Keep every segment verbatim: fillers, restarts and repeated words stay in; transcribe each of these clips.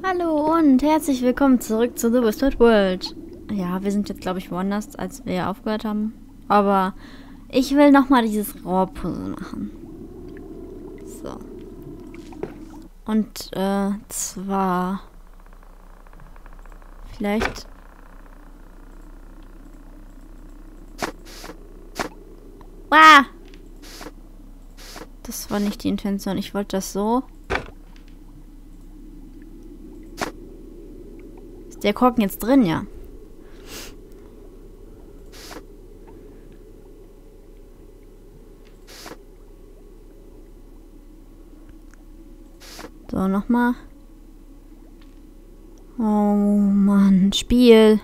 Hallo und herzlich willkommen zurück zu The Wizard World. Ja, wir sind jetzt, glaube ich, woanders, als wir aufgehört haben. Aber ich will nochmal dieses Rohrpuzzle machen. So. Und, äh, zwar... Vielleicht... Wow! Das war nicht die Intention. Ich wollte das so... Der Korken jetzt drin, ja. So, nochmal. Oh Mann, Spiel.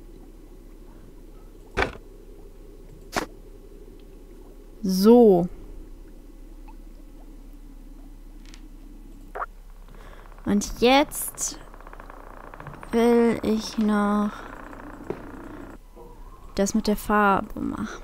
So. Und jetzt... will ich noch das mit der Farbe machen.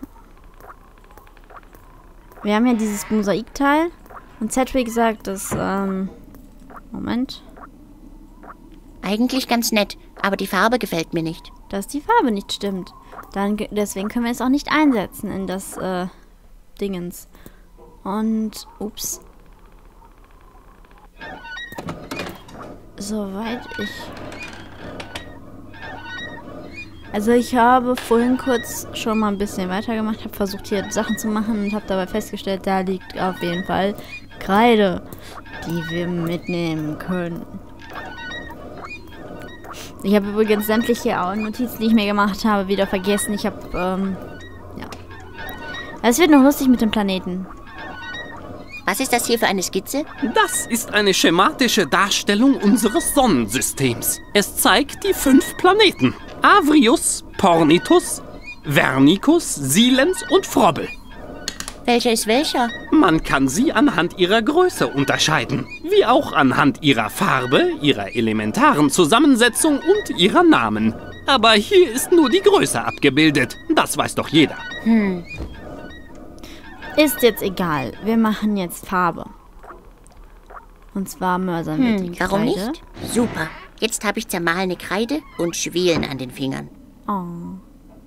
Wir haben ja dieses Mosaikteil und Cedric sagt, dass, ähm, Moment. Eigentlich ganz nett, aber die Farbe gefällt mir nicht. Dass die Farbe nicht stimmt. Dann, deswegen können wir es auch nicht einsetzen in das, äh, Dingens. Und, ups. Soweit ich... Also ich habe vorhin kurz schon mal ein bisschen weitergemacht, habe versucht hier Sachen zu machen und habe dabei festgestellt, da liegt auf jeden Fall Kreide, die wir mitnehmen können. Ich habe übrigens sämtliche Notizen, die ich mir gemacht habe, wieder vergessen. Ich habe, ähm, ja. Es wird noch lustig mit dem Planeten. Was ist das hier für eine Skizze? Das ist eine schematische Darstellung unseres Sonnensystems. Es zeigt die fünf Planeten. Avrius, Pornitus, Vernicus, Silens und Frobbel. Welcher ist welcher? Man kann sie anhand ihrer Größe unterscheiden, wie auch anhand ihrer Farbe, ihrer elementaren Zusammensetzung und ihrer Namen. Aber hier ist nur die Größe abgebildet. Das weiß doch jeder. Hm. Ist jetzt egal. Wir machen jetzt Farbe. Und zwar mörsern wir Hm, die warum Kreide. nicht? Super. Jetzt habe ich zermahlene Kreide und Schwelen an den Fingern. Oh.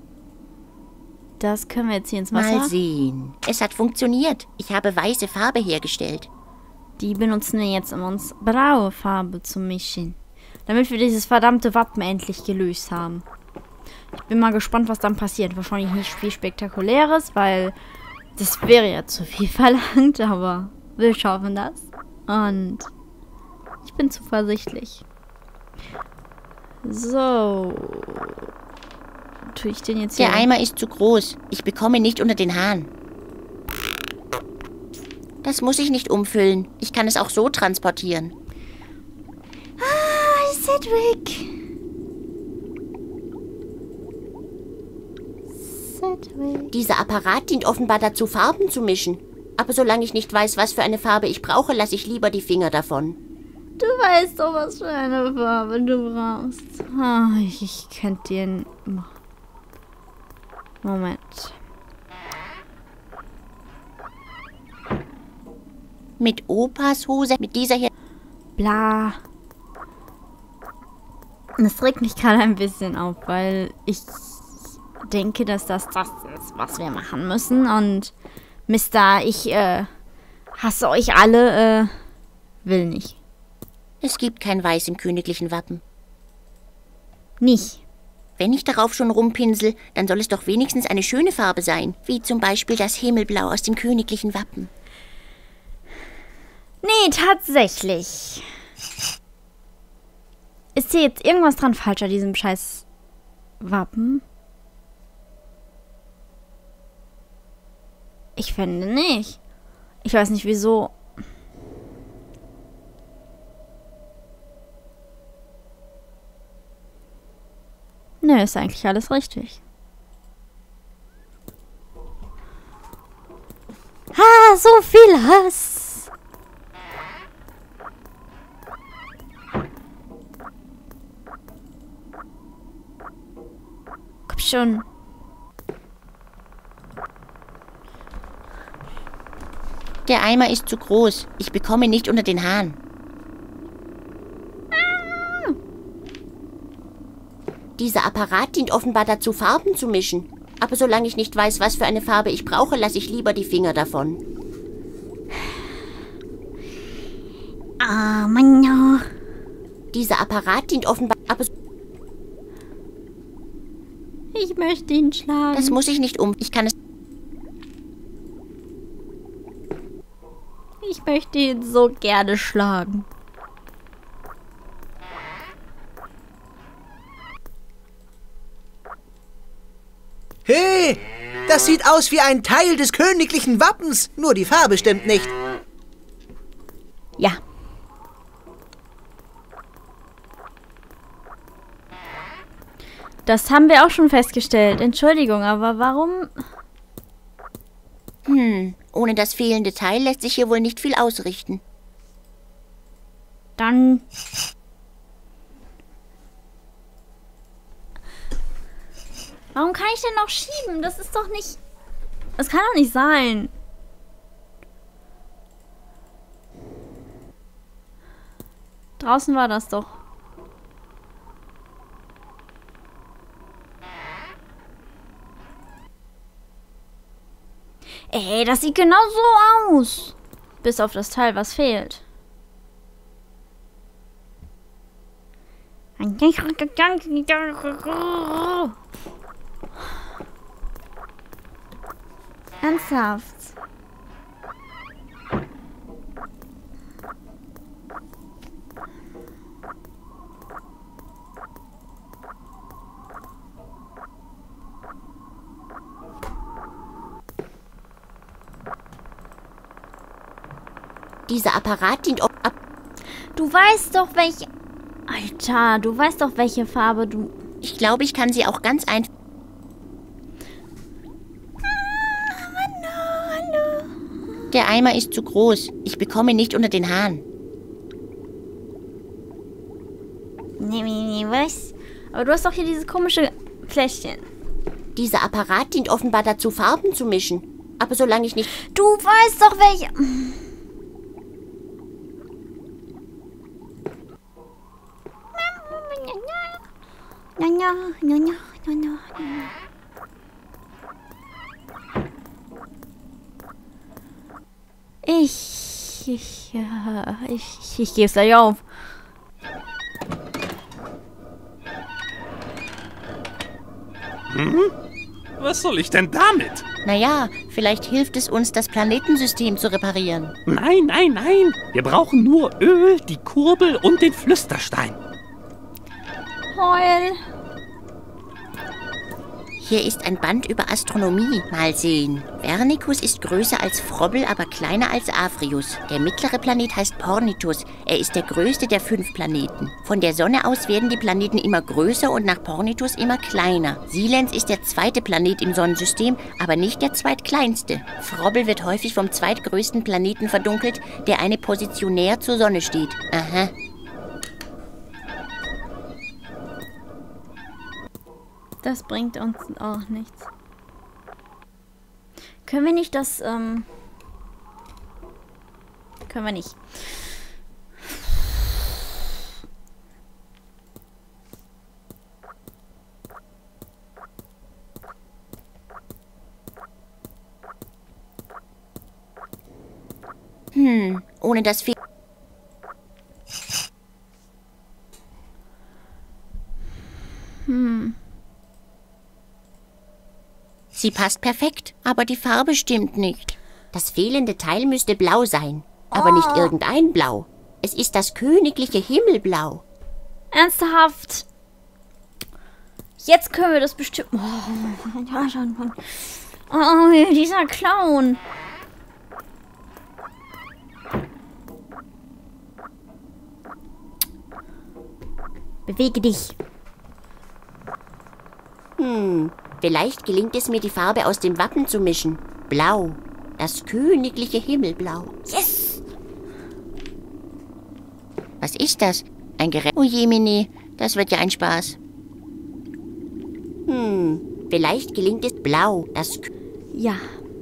Das können wir jetzt hier ins Wasser. Mal sehen. Es hat funktioniert. Ich habe weiße Farbe hergestellt. Die benutzen wir jetzt, um uns blaue Farbe zu mischen. Damit wir dieses verdammte Wappen endlich gelöst haben. Ich bin mal gespannt, was dann passiert. Wahrscheinlich nicht viel Spektakuläres, weil das wäre ja zu viel verlangt, aber wir schaffen das. Und ich bin zuversichtlich. So. Tue ich den jetzt hier? Der Eimer ist zu groß. Ich bekomme nicht unter den Hahn. Das muss ich nicht umfüllen. Ich kann es auch so transportieren. Ah, Cedric. Cedric. Dieser Apparat dient offenbar dazu, Farben zu mischen. Aber solange ich nicht weiß, was für eine Farbe ich brauche, lasse ich lieber die Finger davon. Du weißt doch, was für eine Farbe du brauchst. Ah, ich, ich könnte dir... Moment. Mit Opas Hose, mit dieser hier... Bla. Das regt mich gerade ein bisschen auf, weil ich denke, dass das das ist, was wir machen müssen. Und Mister, ich äh, hasse euch alle, äh, will nicht. Es gibt kein Weiß im königlichen Wappen. Nicht. Wenn ich darauf schon rumpinsel, dann soll es doch wenigstens eine schöne Farbe sein. Wie zum Beispiel das Himmelblau aus dem königlichen Wappen. Nee, tatsächlich. Ist hier jetzt irgendwas dran falsch an diesem scheiß Wappen? Ich finde nicht. Ich weiß nicht, wieso... Nö, ist eigentlich alles richtig. Ah, so viel Hass! Komm schon. Der Eimer ist zu groß. Ich bekomme nicht unter den Hahn. Dieser Apparat dient offenbar dazu, Farben zu mischen. Aber solange ich nicht weiß, was für eine Farbe ich brauche, lasse ich lieber die Finger davon. Ah, Mann, ja. Dieser Apparat dient offenbar... Aber Ich möchte ihn schlagen. das muss ich nicht um... Ich kann es... Ich möchte ihn so gerne schlagen. Hey, das sieht aus wie ein Teil des königlichen Wappens. Nur die Farbe stimmt nicht. Ja. Das haben wir auch schon festgestellt. Entschuldigung, aber warum... Hm, ohne das fehlende Teil lässt sich hier wohl nicht viel ausrichten. Dann... Warum kann ich denn noch schieben? Das ist doch nicht... Das kann doch nicht sein. Draußen war das doch. Ey, das sieht genau so aus. Bis auf das Teil, was fehlt. Ernsthaft. Dieser Apparat dient... Ab Du weißt doch, welche... Alter, du weißt doch, welche Farbe du... ich glaube, ich kann sie auch ganz einfach... Der Eimer ist zu groß. Ich bekomme ihn nicht unter den Haaren. Nee, nee, nee, was? Aber du hast doch hier dieses komische Fläschchen. Dieser Apparat dient offenbar dazu, Farben zu mischen. Aber solange ich nicht... Du weißt doch, welche... Ja, ja, ja, ja, ja, ja. Ich, ich, ja, ich, ich, ich geb's gleich auf. Hm? Was soll ich denn damit? Naja, vielleicht hilft es uns, das Planetensystem zu reparieren. Nein, nein, nein. Wir brauchen nur Öl, die Kurbel und den Flüsterstein. Heul. Hier ist ein Band über Astronomie. Mal sehen. Vernicus ist größer als Frobbel, aber kleiner als Afrius. Der mittlere Planet heißt Pornitus. Er ist der größte der fünf Planeten. Von der Sonne aus werden die Planeten immer größer und nach Pornitus immer kleiner. Silens ist der zweite Planet im Sonnensystem, aber nicht der zweitkleinste. Frobbel wird häufig vom zweitgrößten Planeten verdunkelt, der eine Position näher zur Sonne steht. Aha. Das bringt uns auch nichts. Können wir nicht das, ähm... Können wir nicht. Hm, ohne das Fe... Hm. Sie passt perfekt, aber die Farbe stimmt nicht. Das fehlende Teil müsste blau sein, aber nicht irgendein Blau. Es ist das königliche Himmelblau. Ernsthaft? Jetzt können wir das bestimmt... Oh, ja, schon. Oh, dieser Clown. Bewege dich. Hm, vielleicht gelingt es mir, die Farbe aus dem Wappen zu mischen. Blau. Das königliche Himmelblau. Yes! Was ist das? Ein Gerät? Oh Jemini, das wird ja ein Spaß. Hm, vielleicht gelingt es... Blau. Das... K Ja.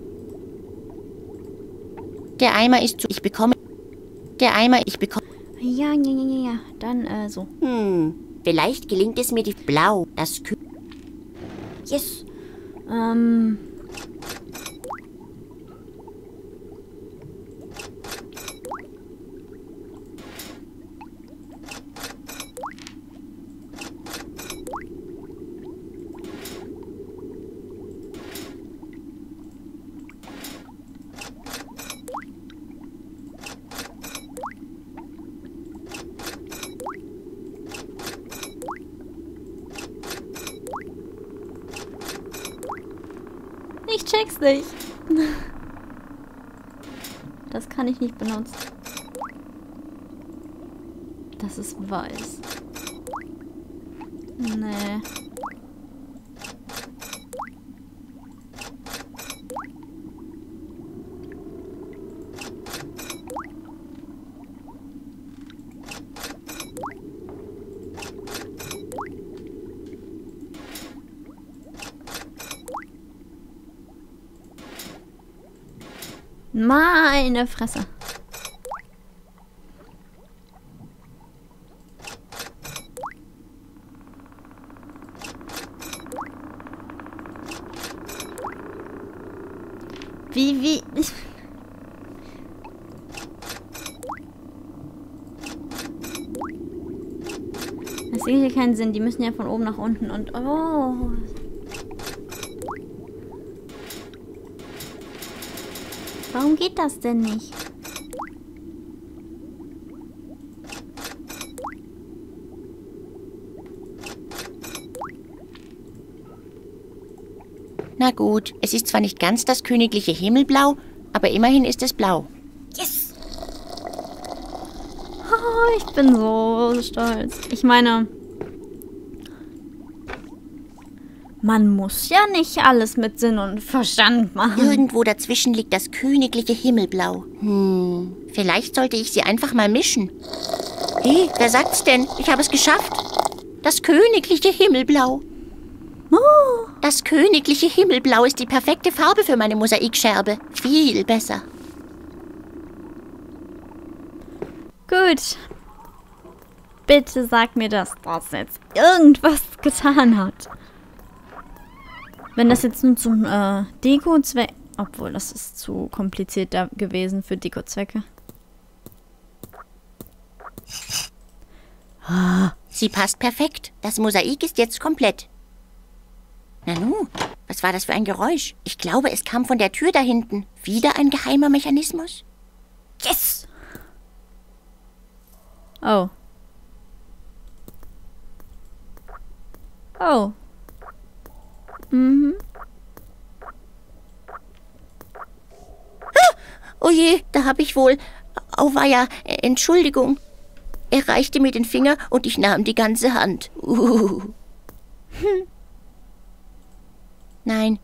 Der Eimer ist zu... Ich bekomme... Der Eimer... Ich bekomme... Ja, ja, ja, ja, ja. Dann, äh, so. Hm, Vielleicht gelingt es mir, die Blau, das Kö... Yes. Ähm... Ich check's nicht. Das kann ich nicht benutzen. Das ist weiß. Nee. Meine Fresse. Wie, wie... Das sehe hier keinen Sinn. Die müssen ja von oben nach unten und... Oh... Warum geht das denn nicht? Na gut, es ist zwar nicht ganz das königliche Himmelblau, aber immerhin ist es blau. Yes! Oh, ich bin so stolz. Ich meine... Man muss ja nicht alles mit Sinn und Verstand machen. Irgendwo dazwischen liegt das königliche Himmelblau. Hm, vielleicht sollte ich sie einfach mal mischen. Hey, wer sagt's denn? Ich habe es geschafft. Das königliche Himmelblau. Oh. Das königliche Himmelblau ist die perfekte Farbe für meine Mosaikscherbe. Viel besser. Gut. Bitte sag mir, dass das jetzt irgendwas getan hat. Wenn das jetzt nur zum äh, Deko-Zweck... Obwohl, das ist zu kompliziert da gewesen für Deko-Zwecke. Sie passt perfekt. Das Mosaik ist jetzt komplett. Nanu, was war das für ein Geräusch? Ich glaube, es kam von der Tür da hinten. Wieder ein geheimer Mechanismus? Yes! Oh. Oh. Mhm. Ah, oh je, da habe ich wohl... Auweia, Entschuldigung. Er reichte mir den Finger und ich nahm die ganze Hand. Uh. Hm. Nein.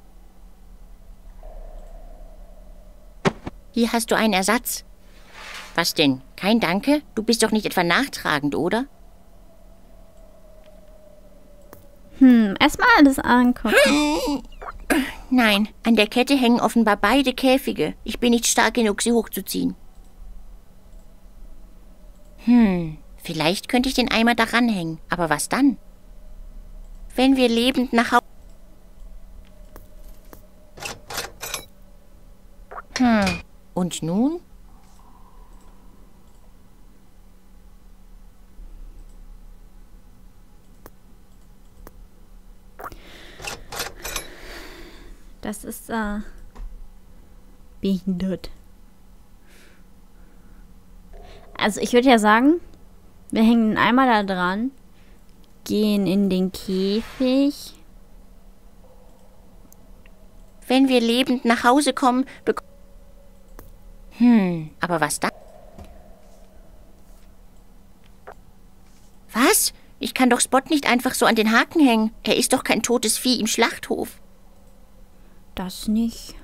Hier hast du einen Ersatz. Was denn? Kein Danke? Du bist doch nicht etwa nachtragend, oder? Hm, erstmal alles angucken. Nein, an der Kette hängen offenbar beide Käfige. Ich bin nicht stark genug, sie hochzuziehen. Hm, vielleicht könnte ich den Eimer daran hängen. Aber was dann? Wenn wir lebend nach Hause... Hm, und nun? Das ist, äh, behindert. Also ich würde ja sagen, wir hängen den Eimer da dran, gehen in den Käfig. Wenn wir lebend nach Hause kommen, bekommen... Hm, aber was dann? Was? Ich kann doch Spot nicht einfach so an den Haken hängen. Er ist doch kein totes Vieh im Schlachthof. Das nicht.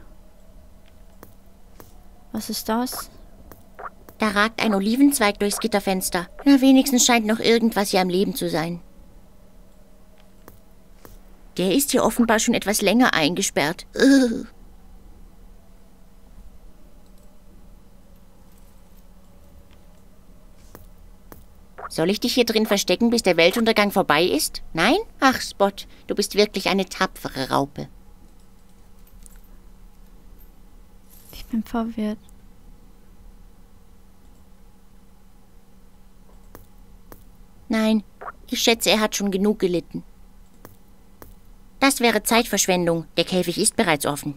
Was ist das? Da ragt ein Olivenzweig durchs Gitterfenster. Na, wenigstens scheint noch irgendwas hier am Leben zu sein. Der ist hier offenbar schon etwas länger eingesperrt. Ugh. Soll ich dich hier drin verstecken, bis der Weltuntergang vorbei ist? Nein? Ach, Spot, du bist wirklich eine tapfere Raupe. Ich bin verwirrt. Nein, ich schätze, er hat schon genug gelitten. Das wäre Zeitverschwendung. Der Käfig ist bereits offen.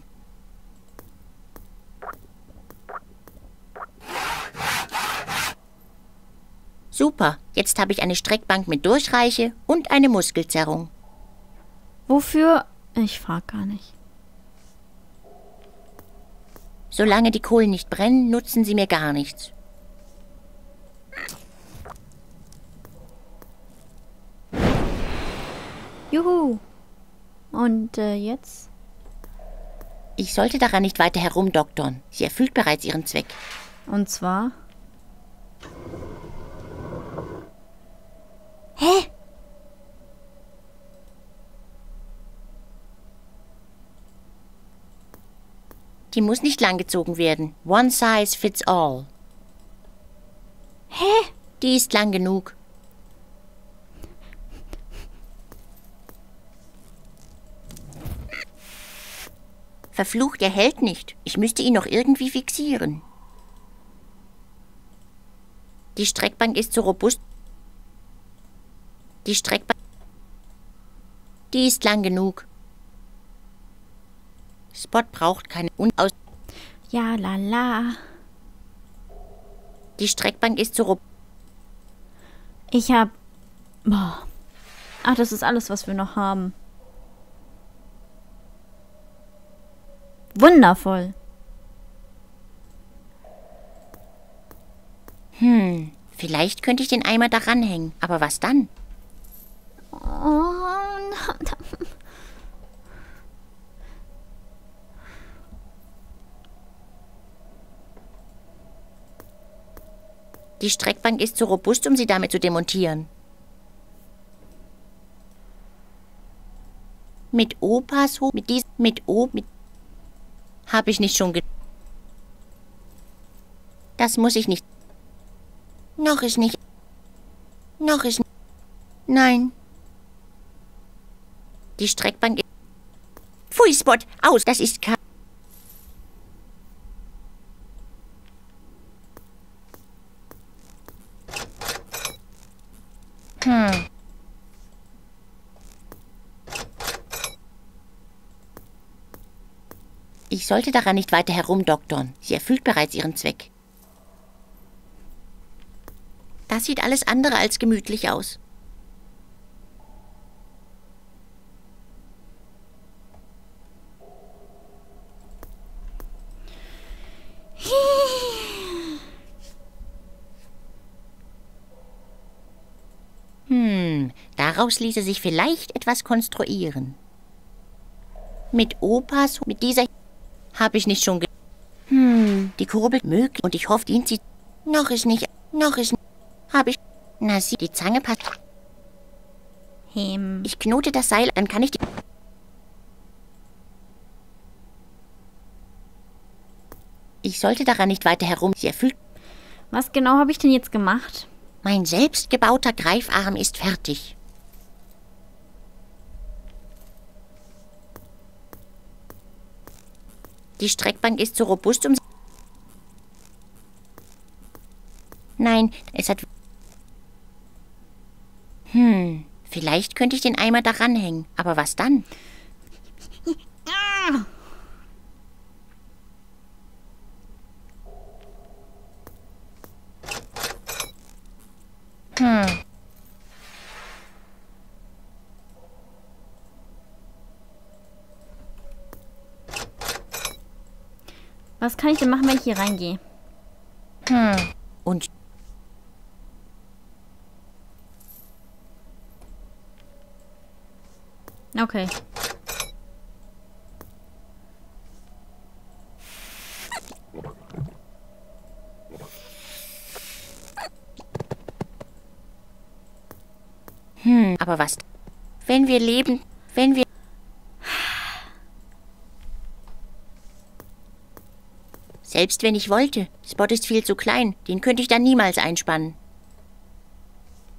Super, jetzt habe ich eine Streckbank mit Durchreiche und eine Muskelzerrung. Wofür? Ich frag gar nicht. Solange die Kohlen nicht brennen, nutzen sie mir gar nichts. Juhu. Und äh, jetzt? Ich sollte daran nicht weiter herumdoktern. Sie erfüllt bereits ihren Zweck. Und zwar? Hä? Die muss nicht langgezogen werden. One size fits all. Hä? Die ist lang genug. Verflucht, er hält nicht. Ich müsste ihn noch irgendwie fixieren. Die Streckbank ist zu robust. Die Streckbank... Die ist lang genug. Spot braucht keine Unaus... Ja, la la. Die Streckbank ist zu robust. Ich hab... Boah. Ach, das ist alles, was wir noch haben. Wundervoll. Hm, vielleicht könnte ich den Eimer daran hängen. Aber was dann? Oh, Die Streckbank ist zu robust, um sie damit zu demontieren. Mit Opas Hof, mit diesem, mit O, mit... Habe ich nicht schon ge... Das muss ich nicht... Noch ist nicht... Noch ist... Nein. Die Streckbank... Pfui, Spot, aus, das ist kein... Hm. Ich sollte daran nicht weiter herumdoktern. Sie erfüllt bereits ihren Zweck. Das sieht alles andere als gemütlich aus. Hm, daraus ließe sich vielleicht etwas konstruieren. Mit Opas, mit dieser... Habe ich nicht schon ge... Hm, die Kurbel möglich und ich hoffe, ihn zieht... Noch ist nicht... Noch ist nicht... Habe ich... Na, sieh, die Zange passt... Hm. Ich knote das Seil, dann kann ich die... Ich sollte daran nicht weiter herum... Sie erfüllt... Was genau habe ich denn jetzt gemacht? Mein selbstgebauter Greifarm ist fertig. Die Streckbank ist zu robust, um... Nein, es hat... Hm, vielleicht könnte ich den Eimer daran hängen. Aber was dann? Hm. Was kann ich denn machen, wenn ich hier reingehe? Hm. Und... Okay. Hm, aber was? Wenn wir leben, wenn wir... Selbst wenn ich wollte, Spot ist viel zu klein, den könnte ich dann niemals einspannen.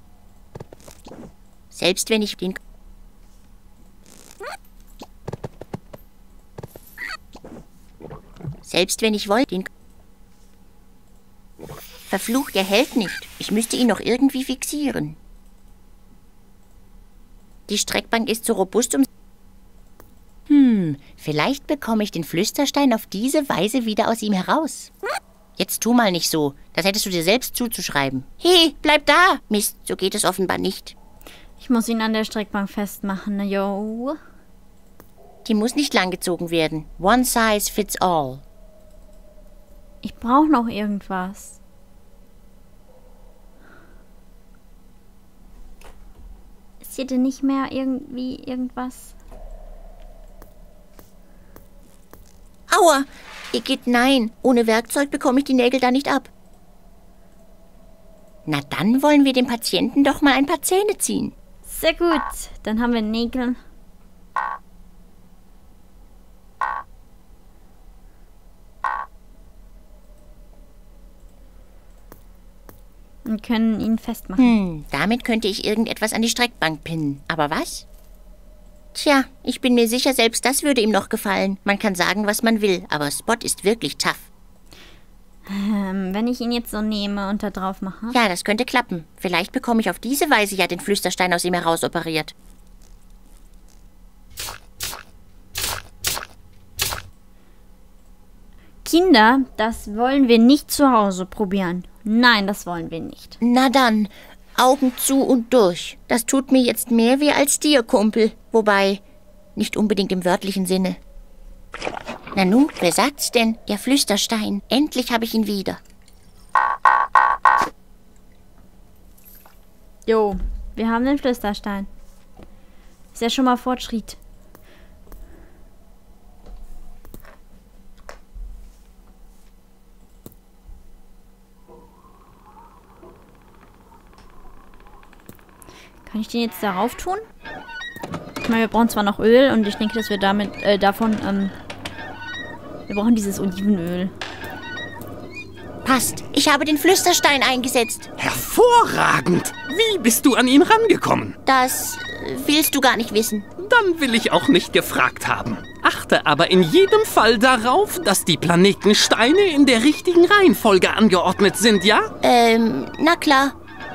Selbst wenn ich den... Selbst wenn ich wollte, den... Verflucht, er hält nicht. Ich müsste ihn noch irgendwie fixieren. Die Streckbank ist zu robust, um... Hm, vielleicht bekomme ich den Flüsterstein auf diese Weise wieder aus ihm heraus. Jetzt tu mal nicht so. Das hättest du dir selbst zuzuschreiben. Hey, bleib da! Mist, so geht es offenbar nicht. Ich muss ihn an der Streckbank festmachen, yo. Die muss nicht langgezogen werden. One size fits all. Ich brauche noch irgendwas. Ist hier denn nicht mehr irgendwie irgendwas? Aua! Igitt, nein. Ohne Werkzeug bekomme ich die Nägel da nicht ab. Na dann wollen wir dem Patienten doch mal ein paar Zähne ziehen. Sehr gut. Dann haben wir Nägel. Und können ihn festmachen. Hm, damit könnte ich irgendetwas an die Streckbank pinnen. Aber was? Tja, ich bin mir sicher, selbst das würde ihm noch gefallen. Man kann sagen, was man will, aber Spot ist wirklich tough. Ähm, wenn ich ihn jetzt so nehme und da drauf mache. Ja, das könnte klappen. Vielleicht bekomme ich auf diese Weise ja den Flüsterstein aus ihm herausoperiert. Kinder, das wollen wir nicht zu Hause probieren. Nein, das wollen wir nicht. Na dann, Augen zu und durch. Das tut mir jetzt mehr weh als dir, Kumpel. Wobei, nicht unbedingt im wörtlichen Sinne. Nanu, wer sagt's denn? Der Flüsterstein. Endlich habe ich ihn wieder. Jo, wir haben den Flüsterstein. Ist ja schon mal Fortschritt. Kann ich den jetzt darauf tun? Ich meine, wir brauchen zwar noch Öl und ich denke, dass wir damit äh, davon, ähm, wir brauchen dieses Olivenöl. Passt. Ich habe den Flüsterstein eingesetzt. Hervorragend! Wie bist du an ihn rangekommen? Das äh, willst du gar nicht wissen. Dann will ich auch nicht gefragt haben. Achte aber in jedem Fall darauf, dass die Planetensteine in der richtigen Reihenfolge angeordnet sind, ja? Ähm, na klar.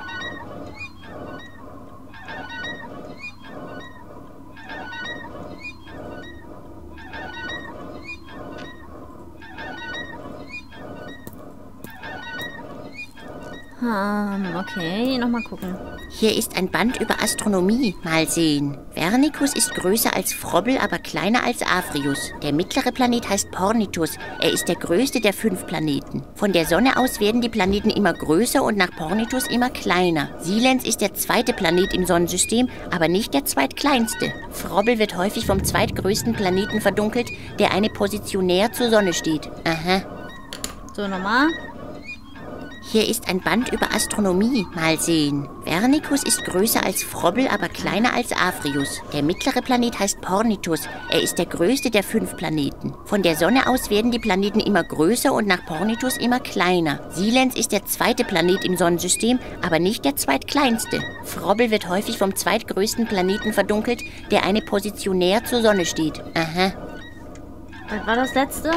Ähm, okay, nochmal gucken. Hier ist ein Band über Astronomie. Mal sehen. Vernicus ist größer als Frobbel, aber kleiner als Avrius. Der mittlere Planet heißt Pornitus. Er ist der größte der fünf Planeten. Von der Sonne aus werden die Planeten immer größer und nach Pornitus immer kleiner. Silens ist der zweite Planet im Sonnensystem, aber nicht der zweitkleinste. Frobbel wird häufig vom zweitgrößten Planeten verdunkelt, der eine Position näher zur Sonne steht. Aha. So, nochmal. Hier ist ein Band über Astronomie. Mal sehen. Vernicus ist größer als Frobbel, aber kleiner als Avrius. Der mittlere Planet heißt Pornitus. Er ist der größte der fünf Planeten. Von der Sonne aus werden die Planeten immer größer und nach Pornitus immer kleiner. Silens ist der zweite Planet im Sonnensystem, aber nicht der zweitkleinste. Frobbel wird häufig vom zweitgrößten Planeten verdunkelt, der eine Position näher zur Sonne steht. Aha. Was war das letzte?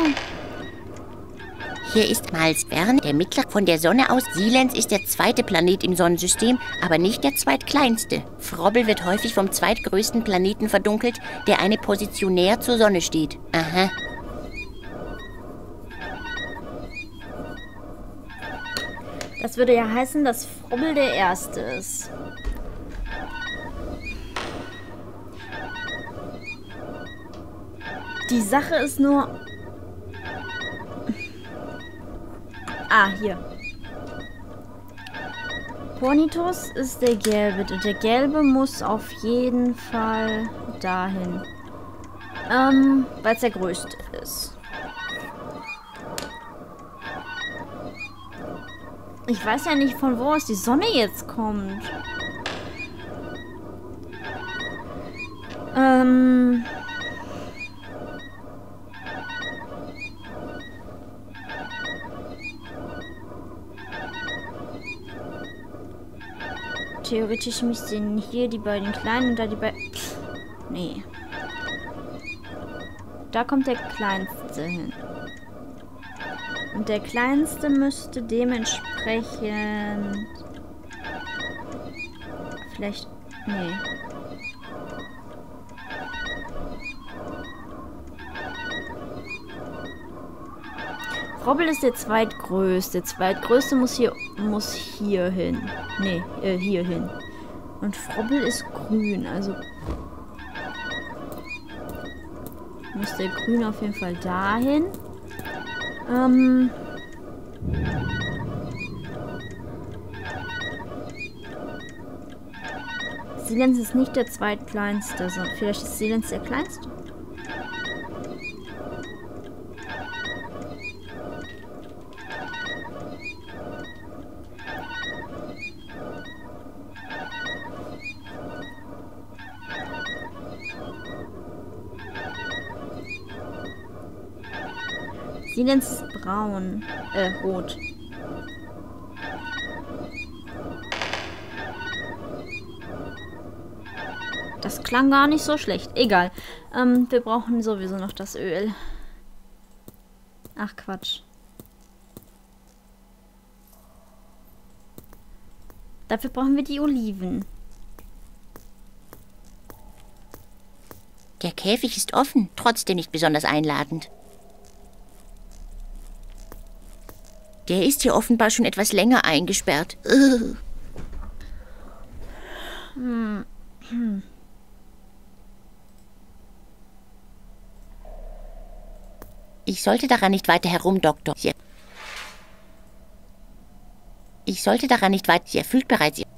Hier ist Mals Verne, der mittlere von der Sonne aus. Silens ist der zweite Planet im Sonnensystem, aber nicht der zweitkleinste. Frobbel wird häufig vom zweitgrößten Planeten verdunkelt, der eine Position näher zur Sonne steht. Aha. Das würde ja heißen, dass Frobbel der Erste ist. Die Sache ist nur... Ah, hier. Pornitus ist der gelbe und der gelbe muss auf jeden Fall dahin. Ähm, weil es der größte ist. Ich weiß ja nicht, von wo aus die Sonne jetzt kommt. Ähm... theoretisch müssten hier die beiden kleinen und da die beiden... Nee. Da kommt der kleinste hin. Und der kleinste müsste dementsprechend... Vielleicht... Nee. Frobbel ist der zweitgrößte. Der zweitgrößte muss hier muss hier hin. Nee, äh, hier hin. Und Frobbel ist grün, also muss der Grün auf jeden Fall dahin. Ähm Silenz ist nicht der zweitkleinste, sondern vielleicht ist Silenz der kleinste. Silenz ist braun. Äh, rot. Das klang gar nicht so schlecht. Egal. Ähm, wir brauchen sowieso noch das Öl. Ach, Quatsch. Dafür brauchen wir die Oliven. Der Käfig ist offen, trotzdem nicht besonders einladend. Der ist hier offenbar schon etwas länger eingesperrt. Ugh. Hm. Hm. Ich sollte daran nicht weiter herumdoktern. Sie ich sollte daran nicht weiter... Sie erfüllt bereits ihr...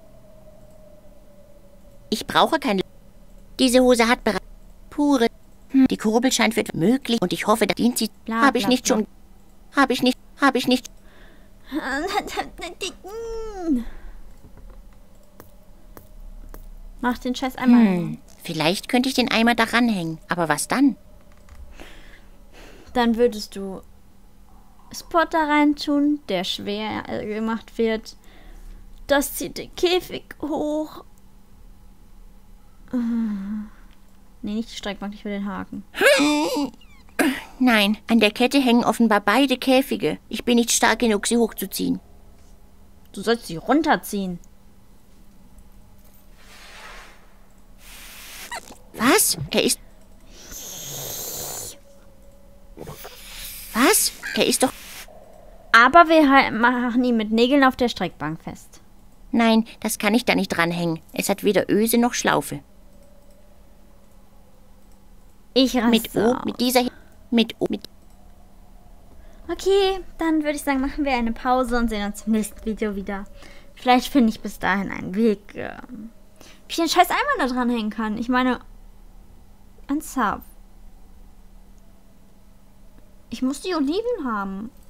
Ich brauche keine... Diese Hose hat bereits... Pure... Hm. Die Kurbel scheint für möglich und ich hoffe, da dient sie... Habe ich nicht schon... Habe ich nicht... Habe ich nicht... Mach den Scheiß einmal. Hm. Vielleicht könnte ich den Eimer daran hängen. Aber was dann? Dann würdest du Spot da rein tun, der schwer gemacht wird. Das zieht den Käfig hoch. Nee, nicht die Streckbank, ich will den Haken. Nein, an der Kette hängen offenbar beide Käfige. Ich bin nicht stark genug, sie hochzuziehen. Du sollst sie runterziehen. Was? Er ist... Was? Er ist doch... Aber wir machen ihn mit Nägeln auf der Streckbank fest. Nein, das kann ich da nicht dranhängen. Es hat weder Öse noch Schlaufe. Ich raste Mit O, mit dieser... Mit O, mit... Okay, dann würde ich sagen, machen wir eine Pause und sehen uns im nächsten Video wieder. Vielleicht finde ich bis dahin einen Weg, äh, wie ich den scheiß Eimer da dranhängen kann. Ich meine... Ernsthaft. Ich muss die Oliven haben.